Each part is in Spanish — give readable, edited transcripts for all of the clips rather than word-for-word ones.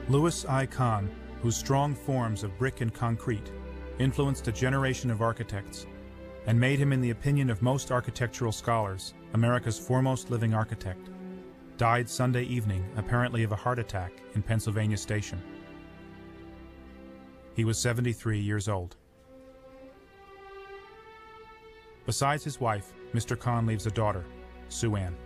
Louis I. Kahn, whose strong forms of brick and concrete influenced a generation of architects and made him, in the opinion of most architectural scholars, America's foremost living architect, died Sunday evening, apparently of a heart attack, in Pennsylvania Station. He was 73 years old. Besides his wife, Mr. Kahn leaves a daughter, Sue Ann.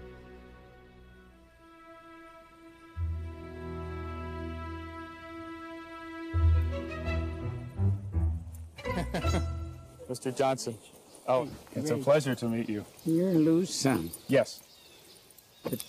Mr. Johnson. Oh, it's a pleasure to meet you. You're Lou's son. Yes. But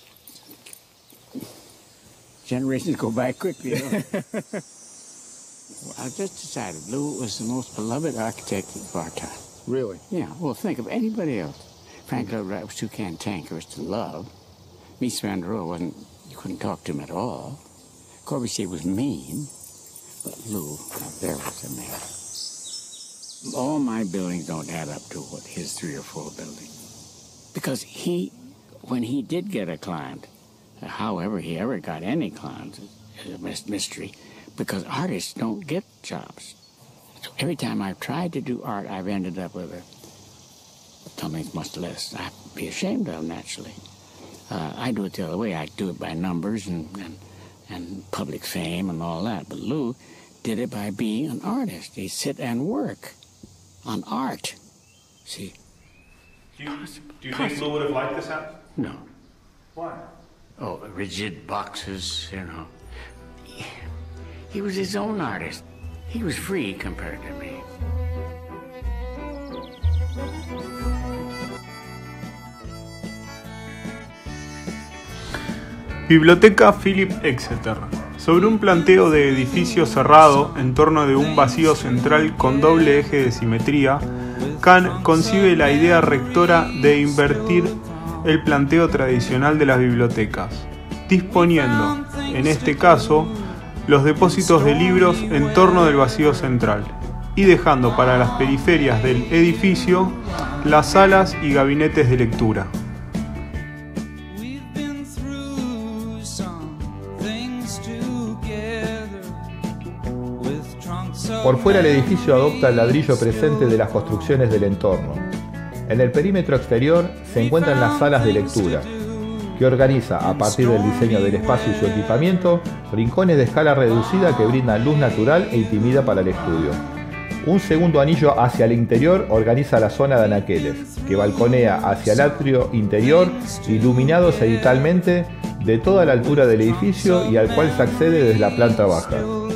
generations go by quickly, you know? Well, I just decided Lou was the most beloved architect of our time. Really? Yeah, well, think of anybody else. Frank Lloyd Wright was too cantankerous to love. Mies van der Rohe wasn't, you couldn't talk to him at all. Corbusier was mean. But Lou, now there was a man. All my buildings don't add up to what his 3 or 4 buildings. Because when he did get a client, however he ever got any clients, is a mystery, because artists don't get jobs. So every time I've tried to do art, I've ended up with something much less. I'd be ashamed of, naturally. I do it the other way. I do it by numbers and public fame and all that. But Lou did it by being an artist. He'd sit and work on art. See? Do you think Lou would have liked this house? No. Why? Oh, rigid boxes, you know. He was his own artist. He was free compared to me. Biblioteca Philip Exeter. Sobre un planteo de edificio cerrado en torno de un vacío central con doble eje de simetría, Kahn concibe la idea rectora de invertir el planteo tradicional de las bibliotecas, disponiendo, en este caso, los depósitos de libros en torno del vacío central y dejando para las periferias del edificio las salas y gabinetes de lectura. Por fuera el edificio adopta el ladrillo presente de las construcciones del entorno. En el perímetro exterior se encuentran las salas de lectura, que organiza, a partir del diseño del espacio y su equipamiento, rincones de escala reducida que brindan luz natural e intimida para el estudio. Un segundo anillo hacia el interior organiza la zona de anaqueles, que balconea hacia el atrio interior, iluminado cenitalmente de toda la altura del edificio y al cual se accede desde la planta baja.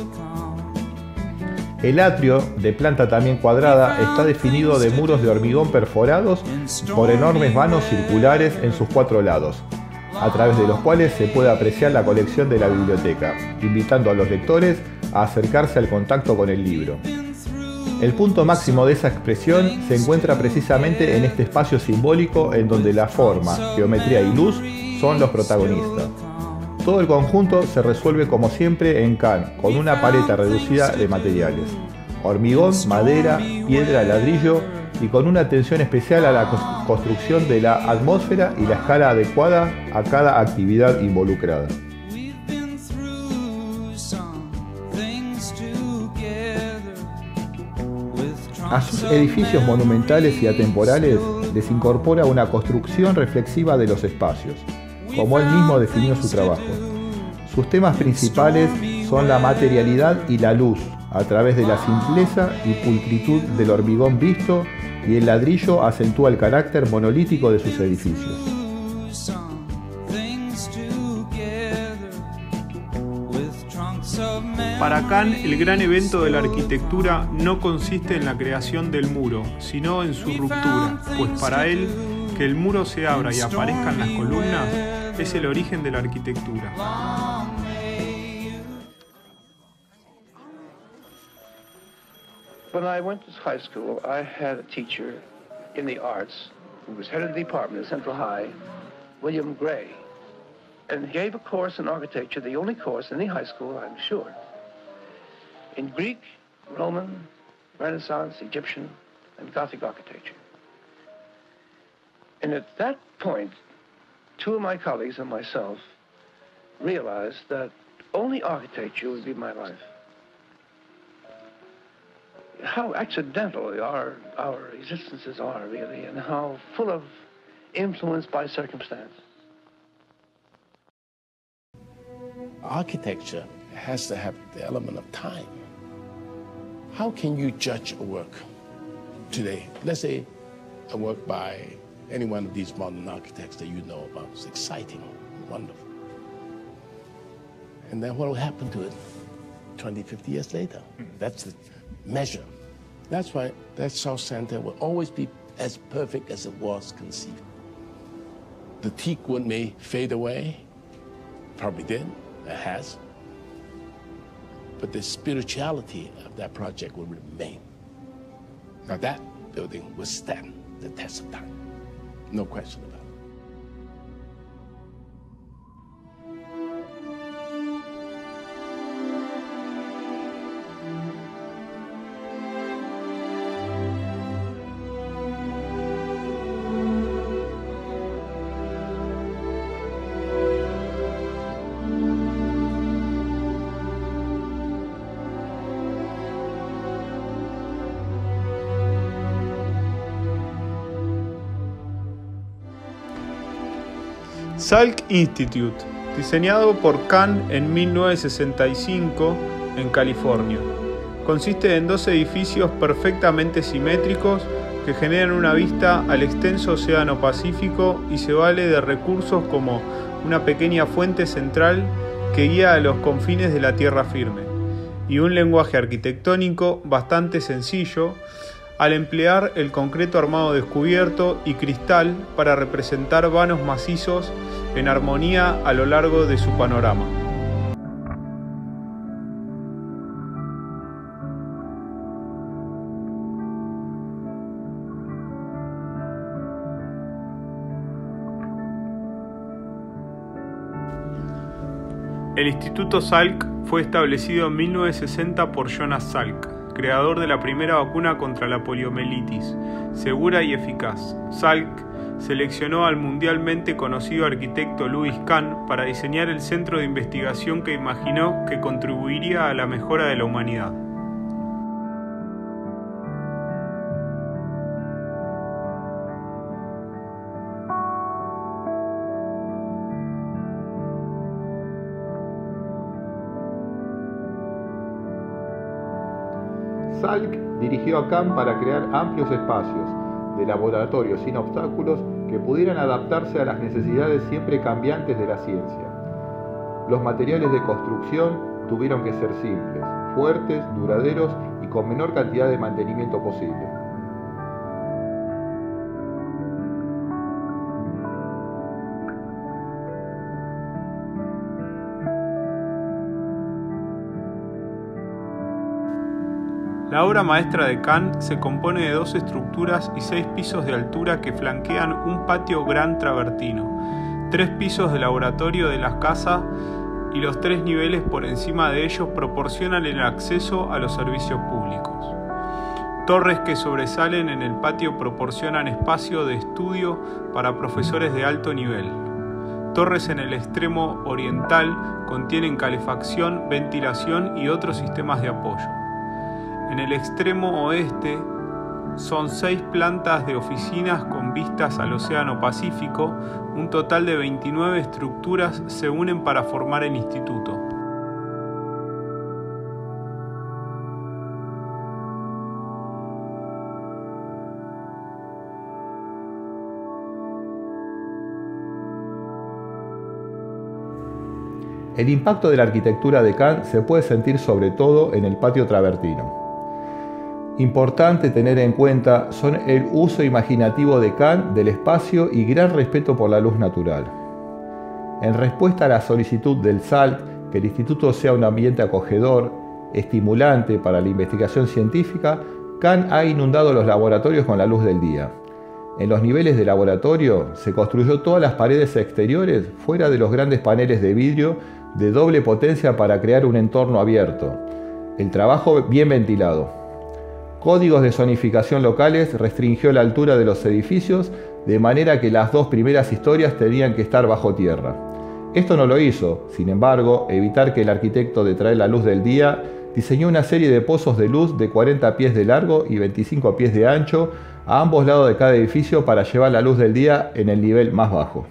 El atrio, de planta también cuadrada, está definido de muros de hormigón perforados por enormes vanos circulares en sus 4 lados, a través de los cuales se puede apreciar la colección de la biblioteca, invitando a los lectores a acercarse al contacto con el libro. El punto máximo de esa expresión se encuentra precisamente en este espacio simbólico en donde la forma, geometría y luz son los protagonistas. Todo el conjunto se resuelve como siempre en Kahn, con una paleta reducida de materiales: hormigón, madera, piedra, ladrillo, y con una atención especial a la construcción de la atmósfera y la escala adecuada a cada actividad involucrada. A sus edificios monumentales y atemporales les incorpora una construcción reflexiva de los espacios, como él mismo definió su trabajo. Sus temas principales son la materialidad y la luz, a través de la simpleza y pulcritud del hormigón visto, y el ladrillo acentúa el carácter monolítico de sus edificios. Para Kahn, el gran evento de la arquitectura no consiste en la creación del muro, sino en su ruptura, pues para él, que el muro se abra y aparezcan las columnas es el origen de la arquitectura. When I went to high school, I had a teacher in the arts who was head of the department at Central High, William Gray, and he gave a course in architecture, the only course in the high school, I'm sure, in Greek, Roman, Renaissance, Egyptian, and Gothic architecture. And at that point, 2 of my colleagues and myself realized that only architecture would be my life. How accidental our existences are, really, and how full of influence by circumstance. Architecture has to have the element of time. How can you judge a work today? Let's say a work by any one of these modern architects that you know about. It's exciting, wonderful. And then what will happen to it 20, 50 years later? That's the measure. That's why that South Center will always be as perfect as it was conceived. The teak wood may fade away, probably did, it has. But the spirituality of that project will remain. Now that building will stand the test of time. No question about it. Salk Institute, diseñado por Kahn en 1965 en California. Consiste en 2 edificios perfectamente simétricos que generan una vista al extenso océano Pacífico y se vale de recursos como una pequeña fuente central que guía a los confines de la tierra firme y un lenguaje arquitectónico bastante sencillo al emplear el concreto armado descubierto y cristal para representar vanos macizos en armonía a lo largo de su panorama. El Instituto Salk fue establecido en 1960 por Jonas Salk, creador de la primera vacuna contra la poliomielitis, segura y eficaz. Salk seleccionó al mundialmente conocido arquitecto Louis Kahn para diseñar el centro de investigación que imaginó que contribuiría a la mejora de la humanidad. Salk dirigió a Kahn para crear amplios espacios de laboratorio sin obstáculos que pudieran adaptarse a las necesidades siempre cambiantes de la ciencia. Los materiales de construcción tuvieron que ser simples, fuertes, duraderos y con menor cantidad de mantenimiento posible. La obra maestra de Kahn se compone de 2 estructuras y 6 pisos de altura que flanquean un patio gran travertino, 3 pisos de laboratorio de la casa y los 3 niveles por encima de ellos proporcionan el acceso a los servicios públicos. Torres que sobresalen en el patio proporcionan espacio de estudio para profesores de alto nivel. Torres en el extremo oriental contienen calefacción, ventilación y otros sistemas de apoyo. En el extremo oeste son 6 plantas de oficinas con vistas al Océano Pacífico. Un total de 29 estructuras se unen para formar el instituto. El impacto de la arquitectura de Kahn se puede sentir sobre todo en el patio travertino. Importante tener en cuenta son el uso imaginativo de Kahn del espacio y gran respeto por la luz natural. En respuesta a la solicitud del Salk que el instituto sea un ambiente acogedor, estimulante para la investigación científica, Kahn ha inundado los laboratorios con la luz del día. En los niveles de laboratorio se construyó todas las paredes exteriores fuera de los grandes paneles de vidrio de doble potencia para crear un entorno abierto. El trabajo bien ventilado. Códigos de zonificación locales restringió la altura de los edificios de manera que las 2 primeras historias tenían que estar bajo tierra. Esto no lo hizo, sin embargo, evitar que el arquitecto de traer la luz del día diseñó una serie de pozos de luz de 40 pies de largo y 25 pies de ancho a ambos lados de cada edificio para llevar la luz del día en el nivel más bajo.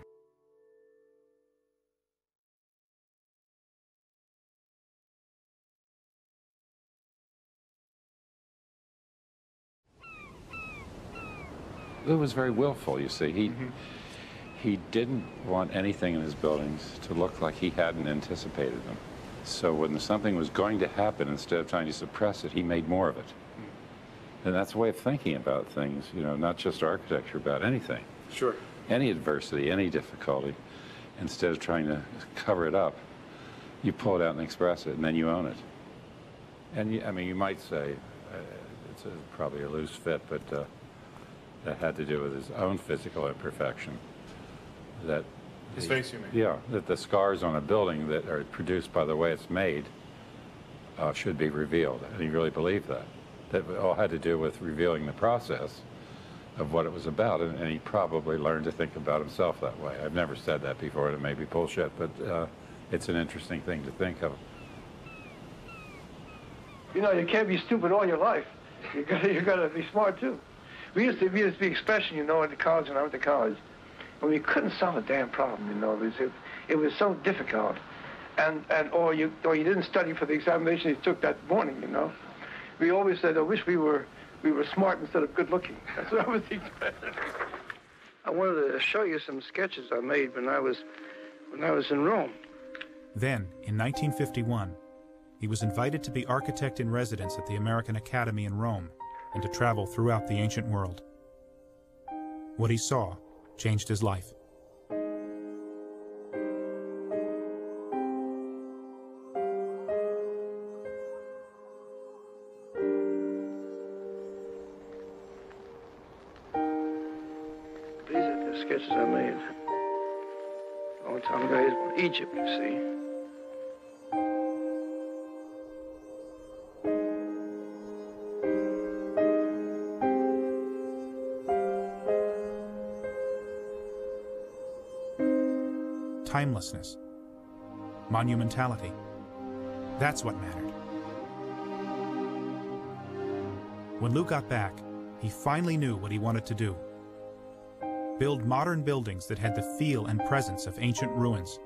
Lou was very willful, you see. He didn't want anything in his buildings to look like he hadn't anticipated them. So when something was going to happen, instead of trying to suppress it, he made more of it. And that's a way of thinking about things, you know, not just architecture, about anything. Sure. Any adversity, any difficulty, instead of trying to cover it up, you pull it out and express it, and then you own it. And I mean, you might say, it's probably a loose fit, but that had to do with his own physical imperfection. That his face, you mean? Yeah, that the scars on a building that are produced by the way it's made should be revealed, and he really believed that. That all had to do with revealing the process of what it was about, and he probably learned to think about himself that way. I've never said that before, and it may be bullshit, but it's an interesting thing to think of. You know, you can't be stupid all your life. You gotta be smart too. We used to use the expression, you know, at the college when I went to college, when we couldn't solve a damn problem, you know, it was so difficult, or you didn't study for the examination you took that morning, you know. We always said, I wish we were smart instead of good looking. That's what I was expressing. I wanted to show you some sketches I made when I was in Rome. Then, in 1951, he was invited to be architect in residence at the American Academy in Rome and to travel throughout the ancient world. What he saw changed his life. These are the sketches I made a long time ago in Egypt, you see. Timelessness, monumentality. That's what mattered. When Lou got back, he finally knew what he wanted to do. Build modern buildings that had the feel and presence of ancient ruins.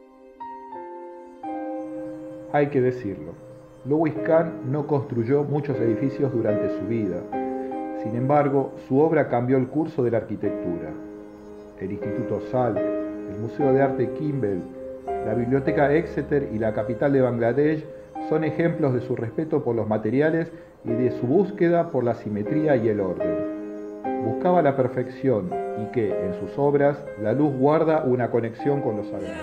Hay que decirlo, Louis Kahn no construyó muchos edificios durante su vida. Sin embargo, su obra cambió el curso de la arquitectura. El Instituto Salk, el Museo de Arte Kimbell, la Biblioteca Exeter y la capital de Bangladesh son ejemplos de su respeto por los materiales y de su búsqueda por la simetría y el orden. Buscaba la perfección y que, en sus obras, la luz guarda una conexión con los sagrados.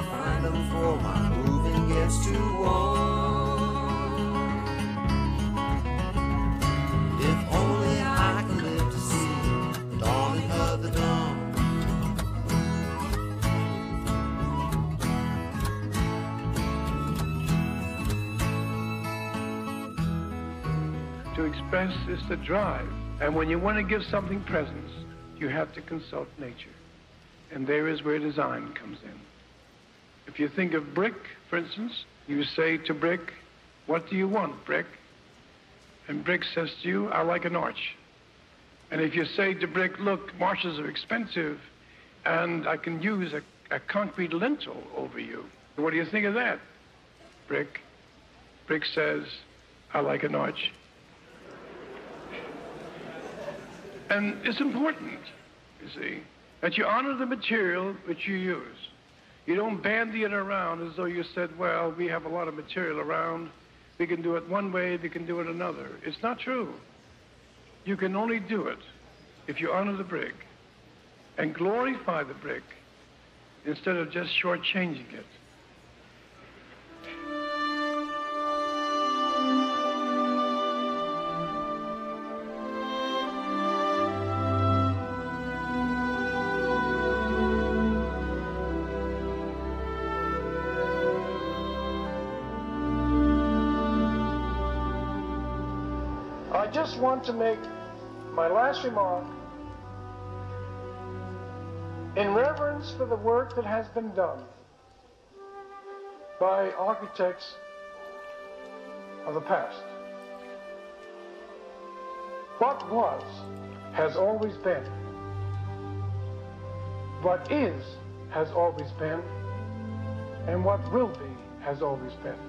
To express is to drive. And when you want to give something presence, you have to consult nature. And there is where design comes in. If you think of brick, for instance, you say to brick, what do you want, brick? And brick says to you, I like an arch. And if you say to brick, look, arches are expensive, and I can use a concrete lintel over you. What do you think of that, brick? Brick says, I like an arch. And it's important, you see, that you honor the material which you use. You don't bandy it around as though you said, well, we have a lot of material around. We can do it one way, we can do it another. It's not true. You can only do it if you honor the brick and glorify the brick instead of just shortchanging it. I just want to make my last remark in reverence for the work that has been done by architects of the past. What was has always been. What is has always been. And what will be has always been.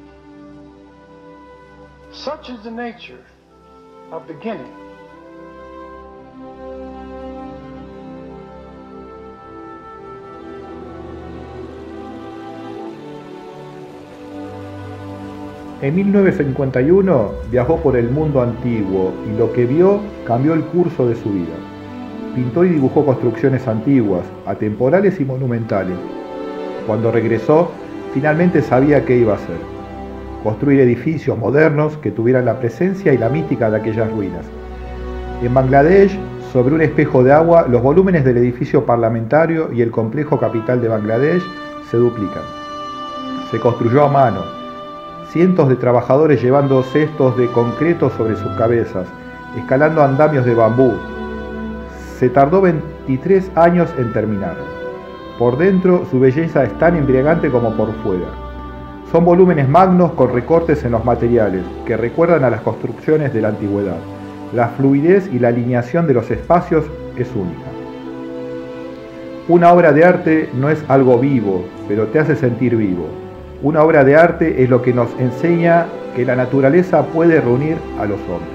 Such is the nature of beginning. En 1951 viajó por el mundo antiguo y lo que vio cambió el curso de su vida. Pintó y dibujó construcciones antiguas, atemporales y monumentales. Cuando regresó, finalmente sabía qué iba a hacer: construir edificios modernos que tuvieran la presencia y la mística de aquellas ruinas. En Bangladesh, sobre un espejo de agua, los volúmenes del edificio parlamentario y el complejo capital de Bangladesh se duplican. Se construyó a mano, cientos de trabajadores llevando cestos de concreto sobre sus cabezas, escalando andamios de bambú. Se tardó 23 años en terminar. Por dentro, su belleza es tan embriagante como por fuera. Son volúmenes magnos con recortes en los materiales, que recuerdan a las construcciones de la antigüedad. La fluidez y la alineación de los espacios es única. Una obra de arte no es algo vivo, pero te hace sentir vivo. Una obra de arte es lo que nos enseña que la naturaleza puede reunir a los hombres.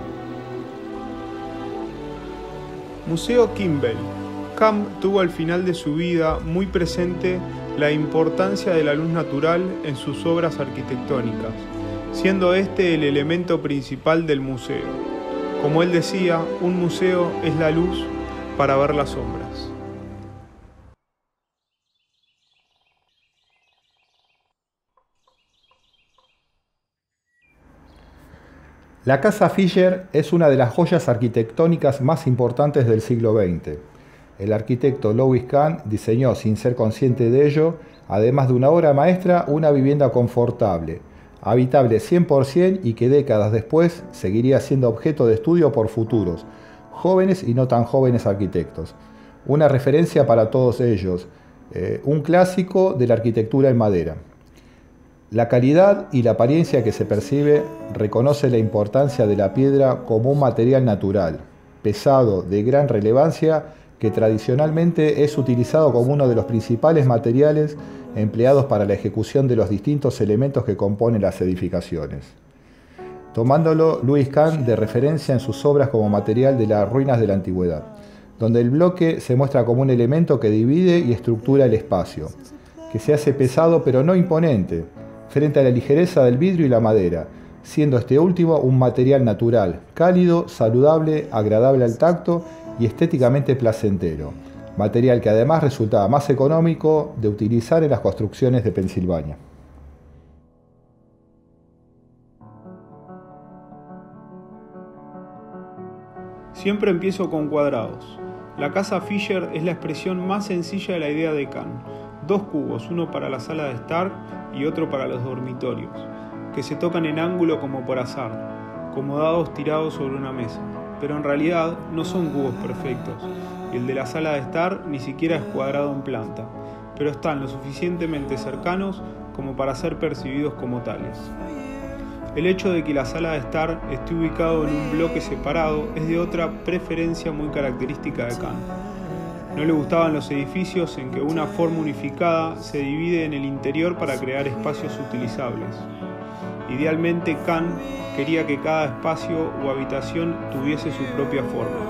Museo Kimbell. Camp tuvo al final de su vida muy presente la importancia de la luz natural en sus obras arquitectónicas, siendo este el elemento principal del museo. Como él decía, un museo es la luz para ver las sombras. La Casa Fisher es una de las joyas arquitectónicas más importantes del siglo XX. El arquitecto Louis Kahn diseñó, sin ser consciente de ello, además de una obra maestra, una vivienda confortable, habitable 100% y que décadas después seguiría siendo objeto de estudio por futuros, jóvenes y no tan jóvenes arquitectos. Una referencia para todos ellos, un clásico de la arquitectura en madera. La calidad y la apariencia que se percibe reconoce la importancia de la piedra como un material natural, pesado, de gran relevancia, que tradicionalmente es utilizado como uno de los principales materiales empleados para la ejecución de los distintos elementos que componen las edificaciones, tomándolo Louis Kahn de referencia en sus obras como material de las ruinas de la antigüedad, donde el bloque se muestra como un elemento que divide y estructura el espacio, que se hace pesado pero no imponente, frente a la ligereza del vidrio y la madera, siendo este último un material natural, cálido, saludable, agradable al tacto y estéticamente placentero, material que además resultaba más económico de utilizar en las construcciones de Pensilvania. Siempre empiezo con cuadrados. La Casa Fisher es la expresión más sencilla de la idea de Kahn. 2 cubos, uno para la sala de estar y otro para los dormitorios, que se tocan en ángulo como por azar, como dados tirados sobre una mesa. Pero en realidad no son cubos perfectos, y el de la sala de estar ni siquiera es cuadrado en planta, pero están lo suficientemente cercanos como para ser percibidos como tales. El hecho de que la sala de estar esté ubicado en un bloque separado es de otra preferencia muy característica de Kahn. No le gustaban los edificios en que una forma unificada se divide en el interior para crear espacios utilizables. Idealmente, Kahn quería que cada espacio o habitación tuviese su propia forma.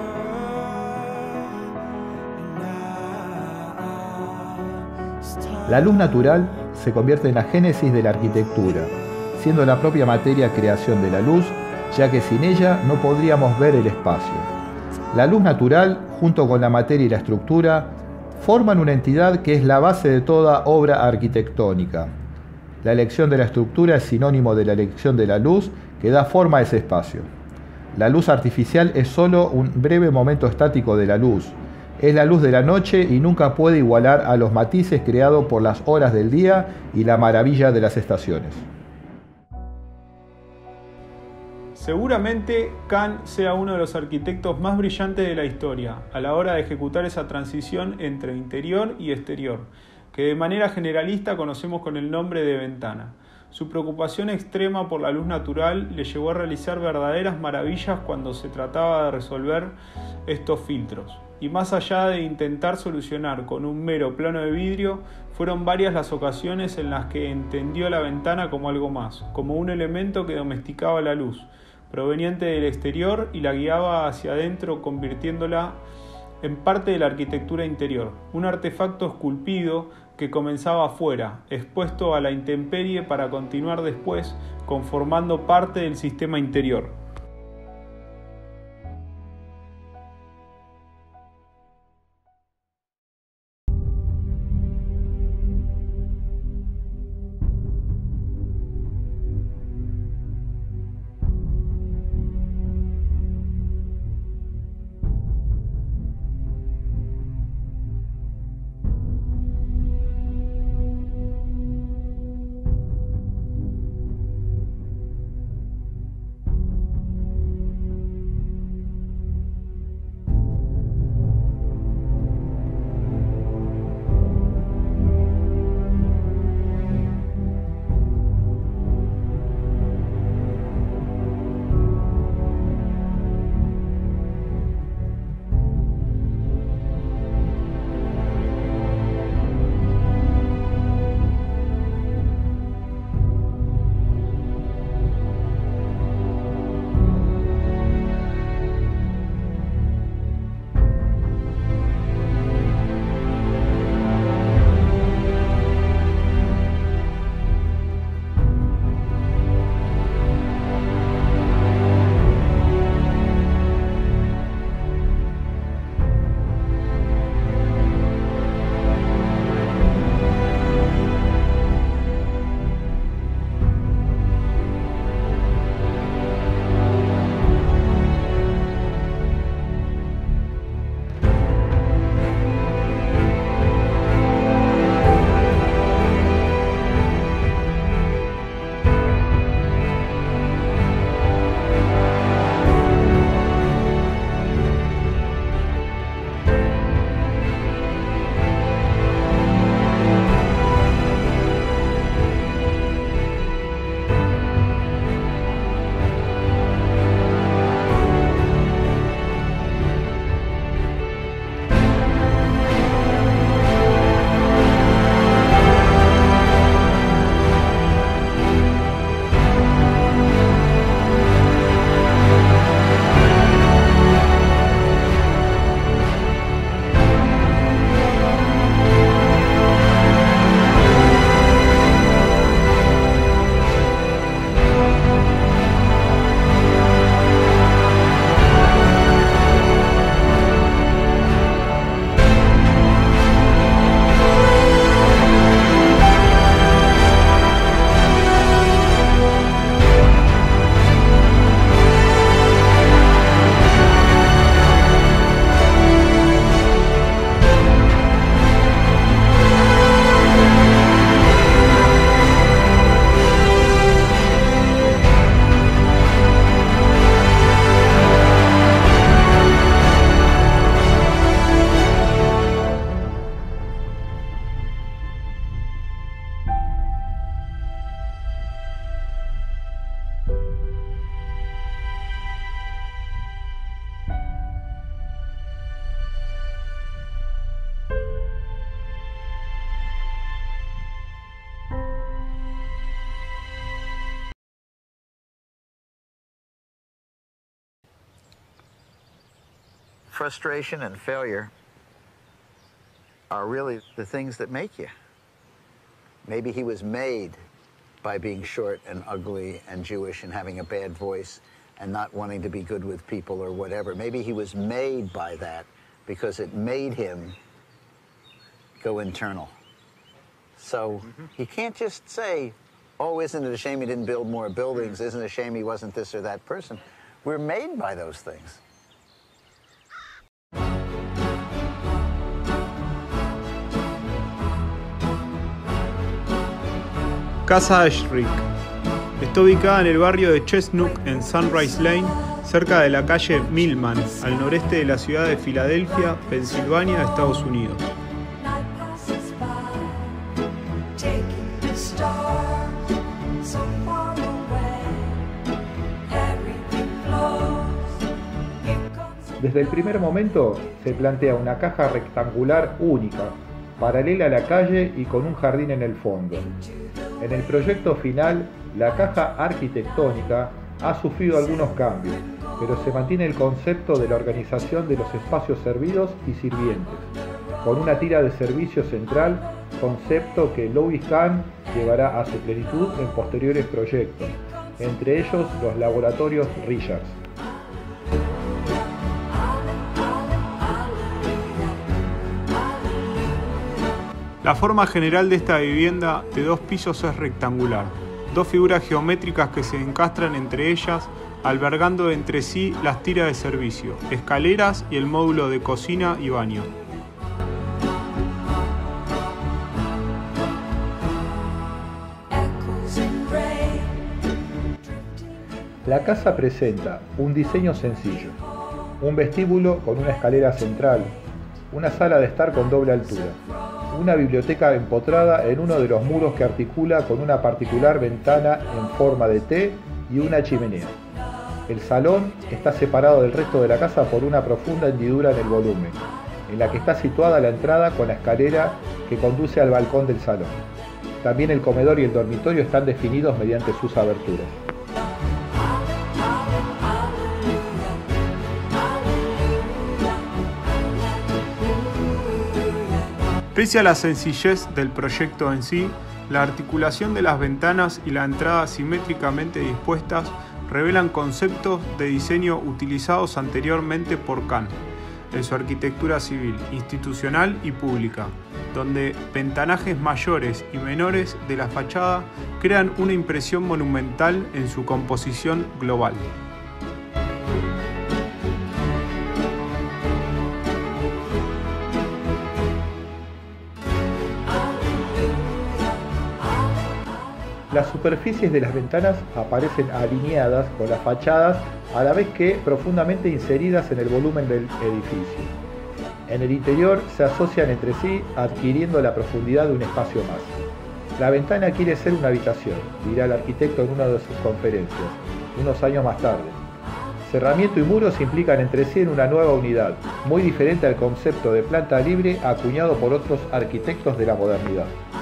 La luz natural se convierte en la génesis de la arquitectura, siendo la propia materia creación de la luz, ya que sin ella no podríamos ver el espacio. La luz natural, junto con la materia y la estructura, forman una entidad que es la base de toda obra arquitectónica. La elección de la estructura es sinónimo de la elección de la luz que da forma a ese espacio. La luz artificial es solo un breve momento estático de la luz. Es la luz de la noche y nunca puede igualar a los matices creados por las horas del día y la maravilla de las estaciones. Seguramente Kahn sea uno de los arquitectos más brillantes de la historia a la hora de ejecutar esa transición entre interior y exterior, que de manera generalista conocemos con el nombre de ventana. Su preocupación extrema por la luz natural le llevó a realizar verdaderas maravillas cuando se trataba de resolver estos filtros. Y más allá de intentar solucionar con un mero plano de vidrio, fueron varias las ocasiones en las que entendió la ventana como algo más, como un elemento que domesticaba la luz, proveniente del exterior y la guiaba hacia adentro, convirtiéndola en parte de la arquitectura interior, un artefacto esculpido que comenzaba afuera, expuesto a la intemperie para continuar después conformando parte del sistema interior. Frustration and failure are really the things that make you. Maybe he was made by being short and ugly and Jewish and having a bad voice and not wanting to be good with people or whatever. Maybe he was made by that because it made him go internal. So you can't just say, oh, isn't it a shame he didn't build more buildings? Isn't it a shame he wasn't this or that person? We're made by those things. Casa Ashrick. Está ubicada en el barrio de Chestnut en Sunrise Lane, cerca de la calle Millman, al noreste de la ciudad de Filadelfia, Pensilvania, Estados Unidos. Desde el primer momento se plantea una caja rectangular única, paralela a la calle y con un jardín en el fondo. En el proyecto final, la caja arquitectónica ha sufrido algunos cambios, pero se mantiene el concepto de la organización de los espacios servidos y sirvientes, con una tira de servicio central, concepto que Louis Kahn llevará a su plenitud en posteriores proyectos, entre ellos los laboratorios Richards. La forma general de esta vivienda de 2 pisos es rectangular, 2 figuras geométricas que se encastran entre ellas, albergando entre sí las tiras de servicio, escaleras y el módulo de cocina y baño. La casa presenta un diseño sencillo, un vestíbulo con una escalera central, una sala de estar con doble altura, una biblioteca empotrada en uno de los muros que articula con una particular ventana en forma de T y una chimenea. El salón está separado del resto de la casa por una profunda hendidura en el volumen, en la que está situada la entrada con la escalera que conduce al balcón del salón. También el comedor y el dormitorio están definidos mediante sus aberturas. Pese a la sencillez del proyecto en sí, la articulación de las ventanas y la entrada simétricamente dispuestas revelan conceptos de diseño utilizados anteriormente por Kahn en su arquitectura civil, institucional y pública, donde ventanajes mayores y menores de la fachada crean una impresión monumental en su composición global. Las superficies de las ventanas aparecen alineadas con las fachadas a la vez que profundamente inseridas en el volumen del edificio. En el interior se asocian entre sí adquiriendo la profundidad de un espacio más. La ventana quiere ser una habitación, dirá el arquitecto en una de sus conferencias, unos años más tarde. Cerramiento y muros se implican entre sí en una nueva unidad, muy diferente al concepto de planta libre acuñado por otros arquitectos de la modernidad.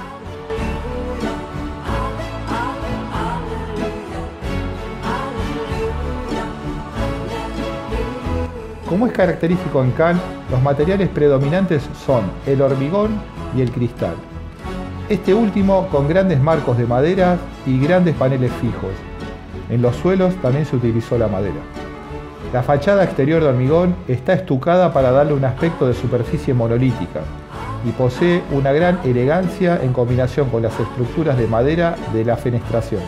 Como es característico en Kahn, los materiales predominantes son el hormigón y el cristal. Este último con grandes marcos de madera y grandes paneles fijos. En los suelos también se utilizó la madera. La fachada exterior de hormigón está estucada para darle un aspecto de superficie monolítica y posee una gran elegancia en combinación con las estructuras de madera de la fenestración.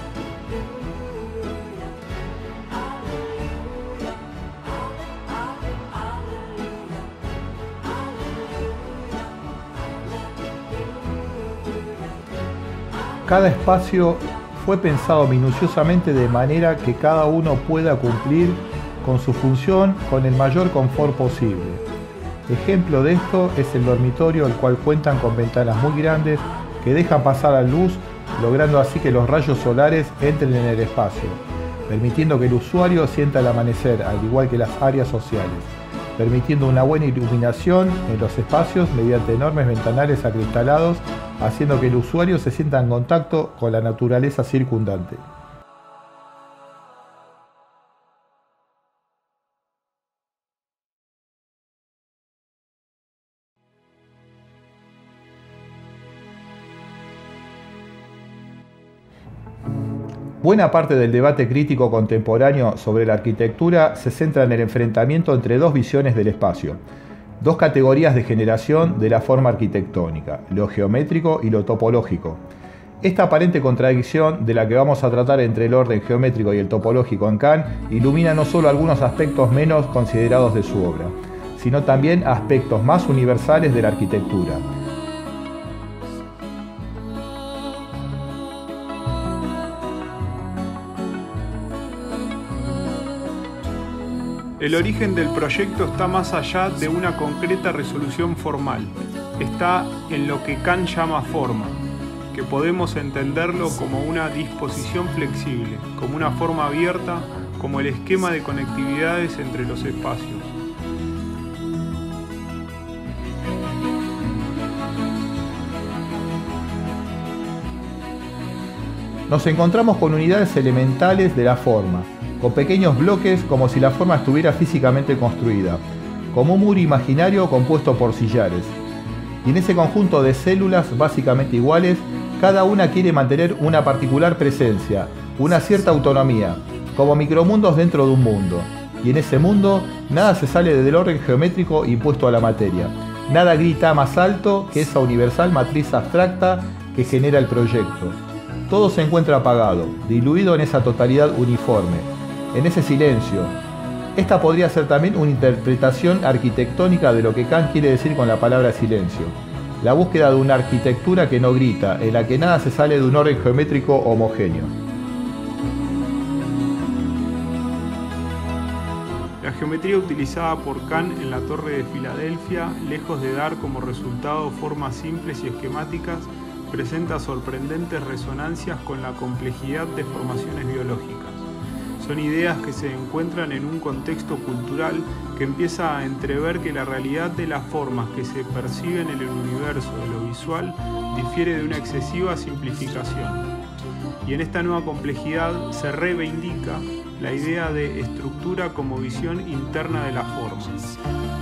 Cada espacio fue pensado minuciosamente de manera que cada uno pueda cumplir con su función con el mayor confort posible. Ejemplo de esto es el dormitorio, el cual cuentan con ventanas muy grandes que dejan pasar la luz, logrando así que los rayos solares entren en el espacio, permitiendo que el usuario sienta el amanecer, al igual que las áreas sociales, permitiendo una buena iluminación en los espacios mediante enormes ventanales acristalados, haciendo que el usuario se sienta en contacto con la naturaleza circundante. Buena parte del debate crítico contemporáneo sobre la arquitectura se centra en el enfrentamiento entre dos visiones del espacio, dos categorías de generación de la forma arquitectónica, lo geométrico y lo topológico. Esta aparente contradicción, de la que vamos a tratar entre el orden geométrico y el topológico en Kahn, ilumina no solo algunos aspectos menos considerados de su obra, sino también aspectos más universales de la arquitectura. El origen del proyecto está más allá de una concreta resolución formal. Está en lo que Kahn llama forma, que podemos entenderlo como una disposición flexible, como una forma abierta, como el esquema de conectividades entre los espacios. nos encontramos con unidades elementales de la forma, con pequeños bloques como si la forma estuviera físicamente construida, como un muro imaginario compuesto por sillares. Y en ese conjunto de células básicamente iguales, cada una quiere mantener una particular presencia, una cierta autonomía, como micromundos dentro de un mundo. Y en ese mundo, nada se sale del orden geométrico impuesto a la materia. Nada grita más alto que esa universal matriz abstracta que genera el proyecto. Todo se encuentra apagado, diluido en esa totalidad uniforme, en ese silencio. Esta podría ser también una interpretación arquitectónica de lo que Kant quiere decir con la palabra silencio. La búsqueda de una arquitectura que no grita, en la que nada se sale de un orden geométrico homogéneo. La geometría utilizada por Kant en la Torre de Filadelfia, lejos de dar como resultado formas simples y esquemáticas, presenta sorprendentes resonancias con la complejidad de formaciones biológicas. Son ideas que se encuentran en un contexto cultural que empieza a entrever que la realidad de las formas que se perciben en el universo de lo visual difiere de una excesiva simplificación. Y en esta nueva complejidad se reivindica la idea de estructura como visión interna de las formas.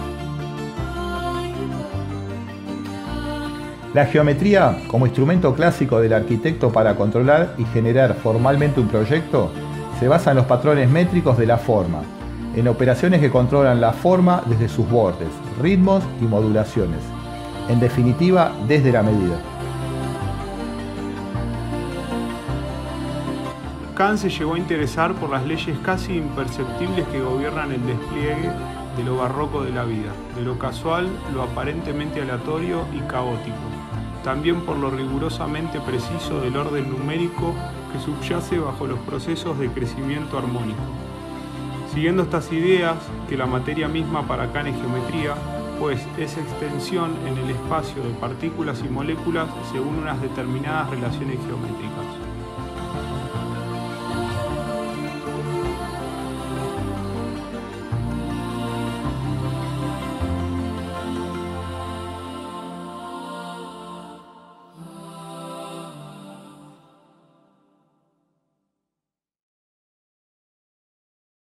La geometría, como instrumento clásico del arquitecto para controlar y generar formalmente un proyecto, se basa en los patrones métricos de la forma, en operaciones que controlan la forma desde sus bordes, ritmos y modulaciones. En definitiva, desde la medida. Kant se llegó a interesar por las leyes casi imperceptibles que gobiernan el despliegue de lo barroco de la vida, de lo casual, lo aparentemente aleatorio y caótico, también por lo rigurosamente preciso del orden numérico que subyace bajo los procesos de crecimiento armónico. Siguiendo estas ideas, que la materia misma para Kant es geometría, pues es extensión en el espacio de partículas y moléculas según unas determinadas relaciones geométricas.